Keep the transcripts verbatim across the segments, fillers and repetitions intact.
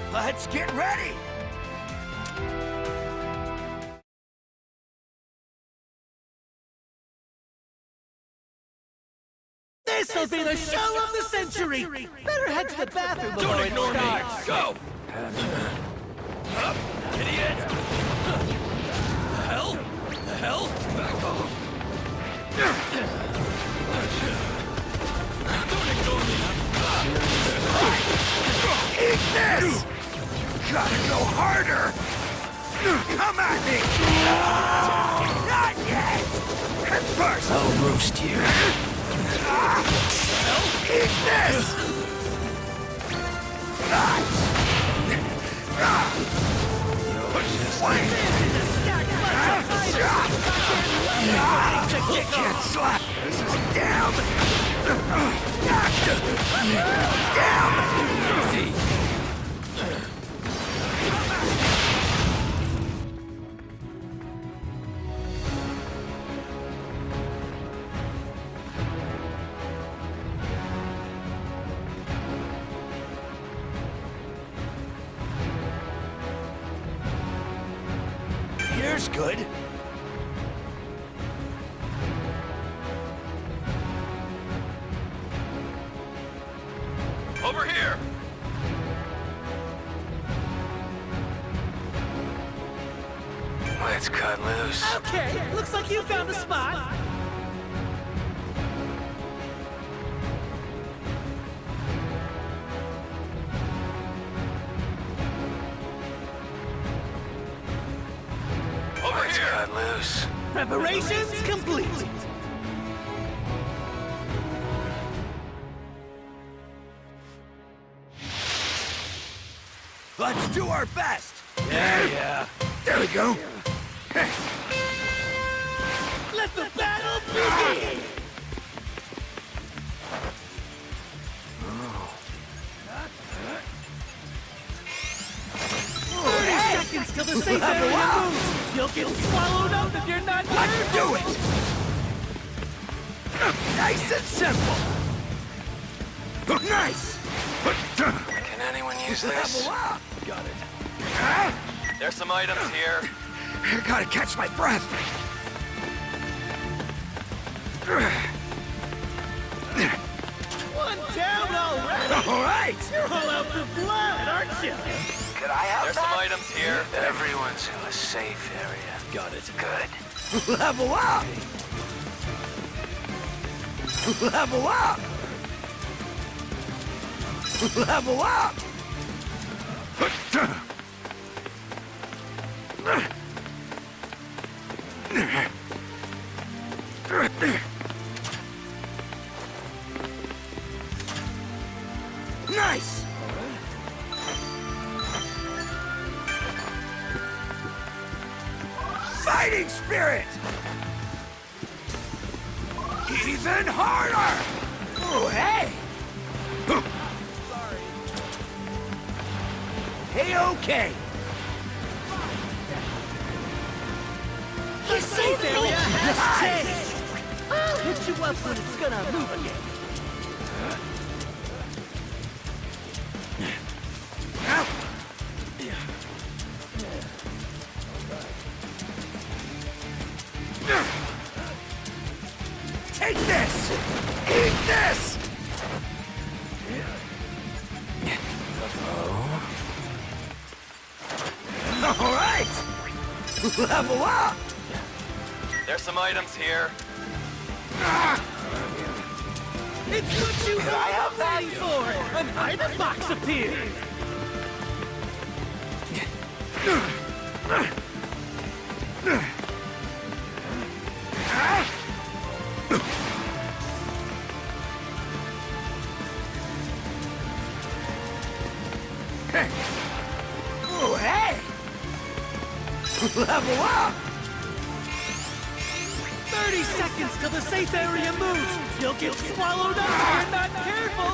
Let's get ready! This'll be the show of the century! Better head to the bathroom before Don't it ignore me! starts. Go! Up, idiot! The hell? The hell? Back off! Don't ignore me! Eat this! Gotta go harder! Come at me! Not yet! At first! I'll roast you. Eat this! You can't slap! This is down! Down! Easy! Here's good. Over here! Let's cut loose. Okay, looks like you found a spot. Over Let's here! Cut loose. Preparations complete. Let's do our best! Yeah, yeah. There we go. Let the battle begin! Thirty seconds till the safe area moves! You'll get swallowed up if you're not Let's careful! do it! Nice and simple! Nice! Can anyone use this? Level up! Got it. There's some items here. I gotta catch my breath. One down already! All right! You're all out for blood, aren't you? Could I have There's that? some items here. Everyone's in the safe area. Got it. Good. Level up! Level up! Level up! Nice! Fighting spirit! Even harder! Oh, hey! Hey, okay! The safe area has changed! I'll hit you up when it's gonna move again. Take this! Eat this! All right! Level up! There's some items here. It's what you Could I have that? waiting for! An item box appeared! Oh, hey! Level up! Thirty seconds till the safe area moves! You'll get swallowed up if you're not careful!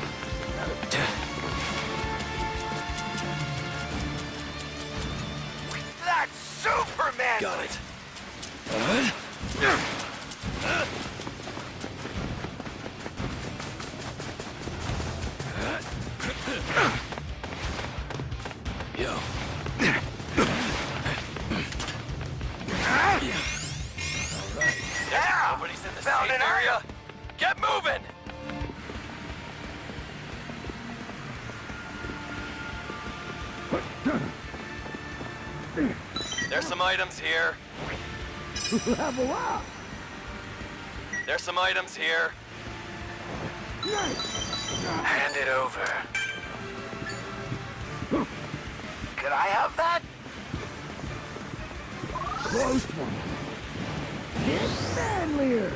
That's Superman! Got it. some items here. Level up! There's some items here. Nice! Hand it over. Could I have that? Close one. Get manlier!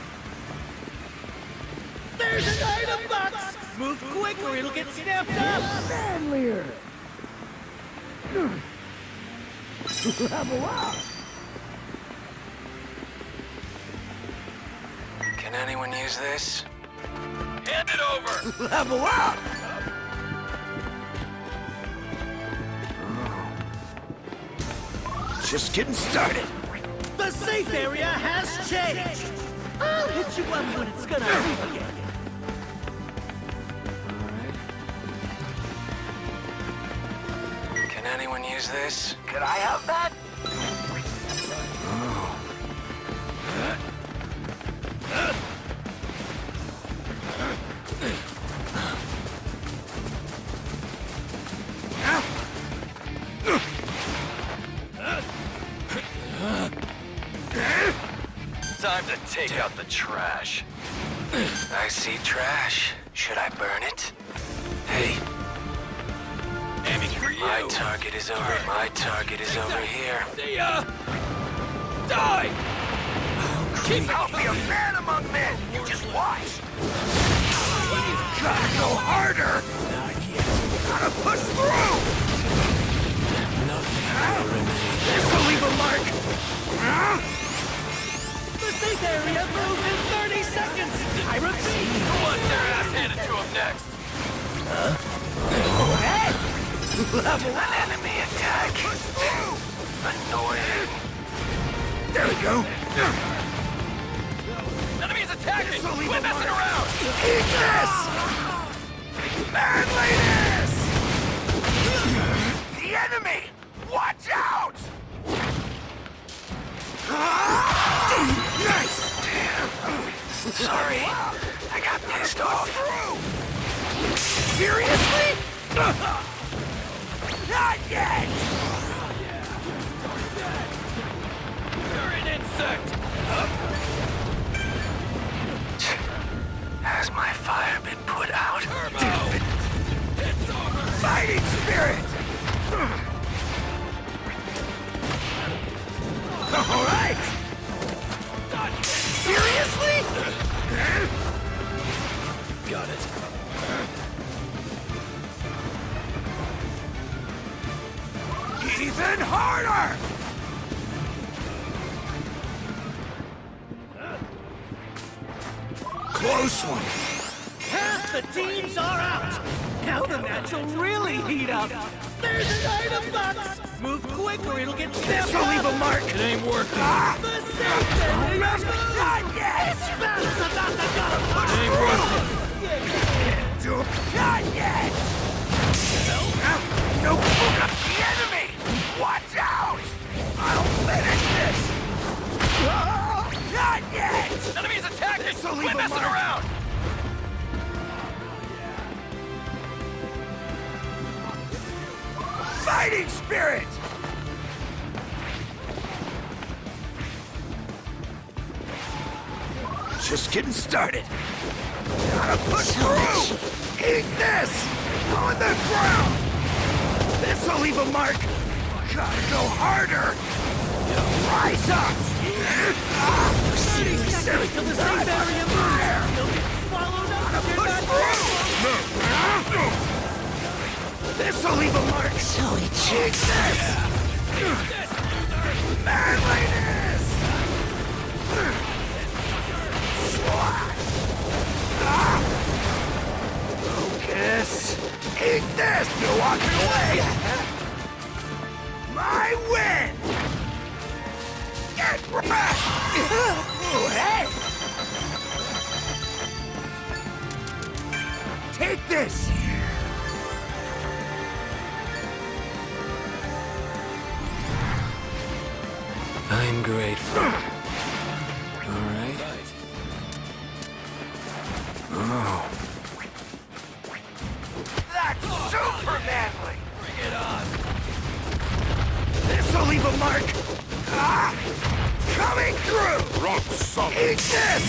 There's an item box! Move quick or it'll get snapped up! Manlier! Level up! Can anyone use this? Hand it over! Level up! Just getting started. The safe area has changed! I'll hit you up when it's gonna leave again. Can anyone use this? Could I have that? Time to take out the trash. I see trash. Should I burn it? Hey. Aiming for you. My target is over. My target is over here. See ya! Die! Keep I'll be a man among men. You just watch. Gotta go harder. Gotta push through. Nothing. This'll leave a mark. Huh? The safe area moves in thirty seconds! I repeat! Who wants their ass handed to him next? Hey! Level An enemy attack. Annoying. There we go. Enemy's attacking! This'll leave Quit a messing mark. around! Eat this! Manliness! The enemy! Watch out! Nice! Sorry. I got pissed off. Seriously? Not yet! You're an insect! Has my fire been put out? Turbo! It's over! Fighting spirit! All right! Seriously? Got it. Even harder! Close one. Half the teams are out! Now the match will really heat up! There's an item box! Move quick or it'll get snapped This'll leave up! a mark. It ain't working. Ah! The safe area Not moves! yet! It's about to go! Push It ain't working. through! Not yet! No! No! The enemy! Watch out! I'll finish this! Ah! Not yet! Enemy's attacking! This'll leave Quit a messing mark. around! Fighting spirit! Just getting started. Gotta push through! Eat this! On the ground! This'll leave a mark! Gotta go harder! Rise up! thirty seconds till the safe area moves! You'll get swallowed up if you're Push not through! This'll leave a mark! Silly cheek! This! Manliness! Ah! Focus! Eat this! You're walking away! My win! Get wrecked! Ooh, hey! Take this! I'm grateful. All right. Oh. That's super manly! Bring it on! This'll leave a mark! Ah! Coming through! Rock solid. Eat this!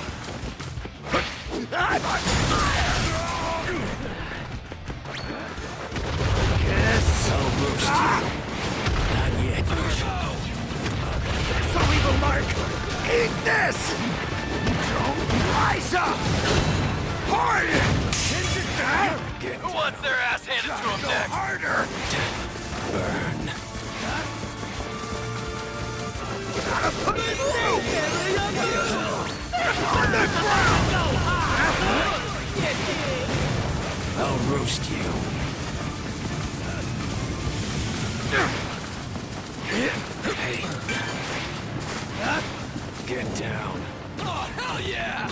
Yes! I'll roast Ah! you. Not yet. This'll leave a mark! Eat this! Don't rise up! Hard! Who wants their ass handed to them Go next? harder! Burn. Gotta put it through! On the ground! I'll roast you. Hey. Get down. Oh, hell yeah!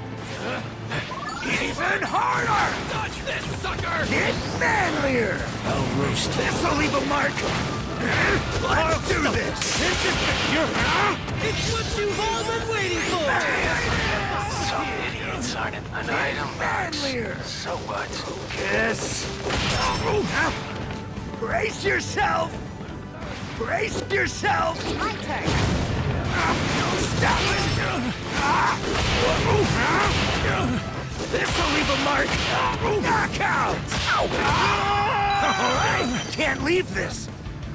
Even harder! Touch this, sucker! Get manlier! I'll roast you. This'll leave a mark! Let's do this! It's what you've all been waiting for! Some idiots aren't an item box. Manlier! So what? Kiss! Brace yourself! Brace yourself! My turn. Stop it! This'll leave a mark! Knockout! Alright, can't leave this!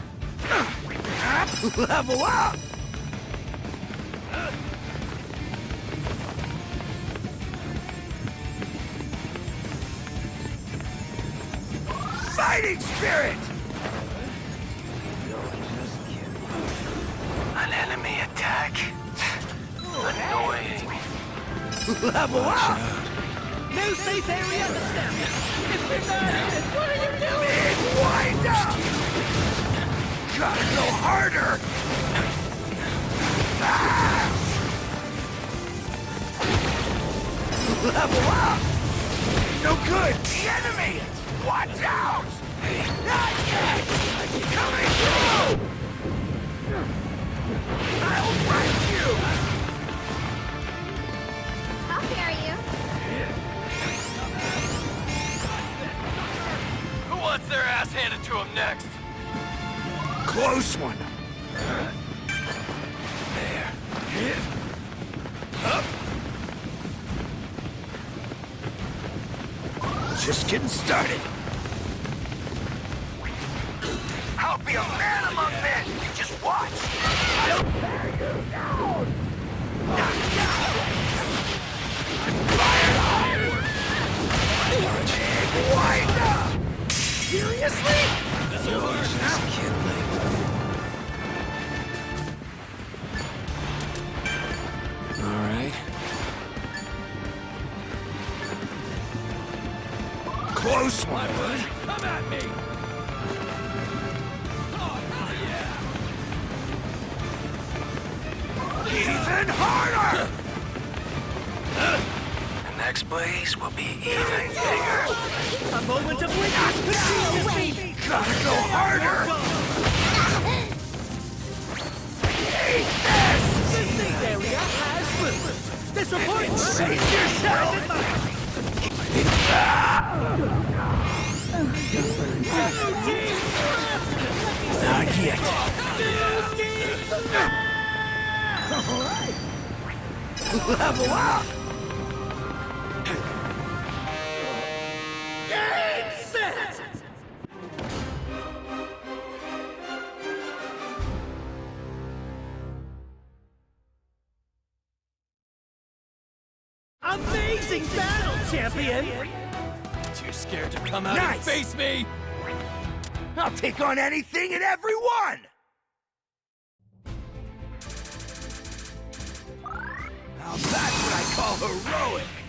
Level up! Fighting spirit! An enemy attack? Annoying. Level up! No safe area to step. If we're not hit, what are you doing? Big wind up! Gotta go harder! Ah! Level up! No good! The enemy! Watch out! Not yet! Coming through! I'll fight you! I'll carry you. Who wants their ass handed to them next? Close one! There. Up! Just getting started. I'll be a man among men. You just watch. I'll tear you down. Knock down. Fire on. Big wind up. Seriously? Just killing. All right. Close one. Come at me! Even harder. The next blaze will be even bigger. A moment of weakness could seal defeat. Gotta go harder. Eat this. The safe area has moved. This report Brace yourself. Not yet. Alright. Level up. Game set. Amazing battle, champion! Too scared to come out Nice. and face me? I'll take on anything and everyone. Now that's what I call heroic.